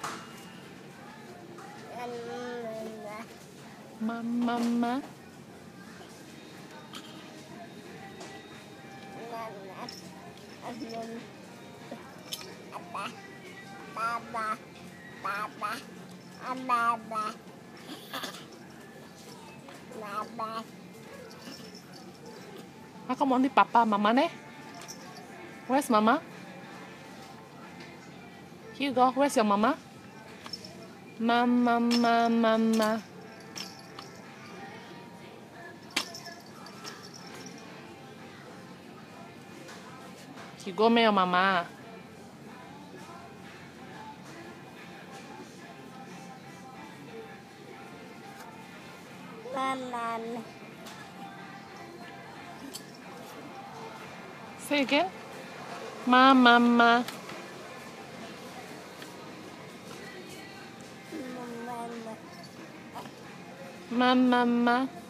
Mama. How come only Papa, Mama ne? Where's Mama? Hugo, where's your Mama? Mama. Hugo 没有妈妈。Say again. Mama. Mama.